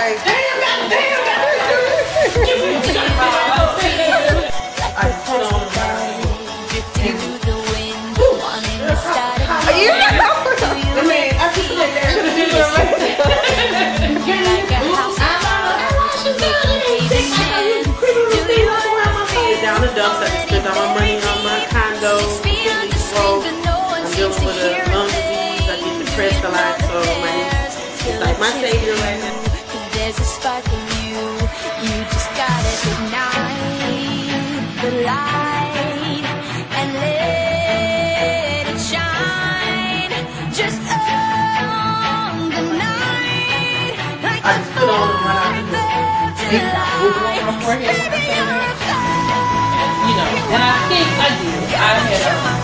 like, damn, goddamn. I put on down the dumps. I spent all my money on my condo. I'm dealing with a lung disease. I get depressed a lot, so my niece is like my savior right now. There's a spark in you. You just gotta ignite the light and let it shine. Just on the night. I just put on you know, and I think I did. I had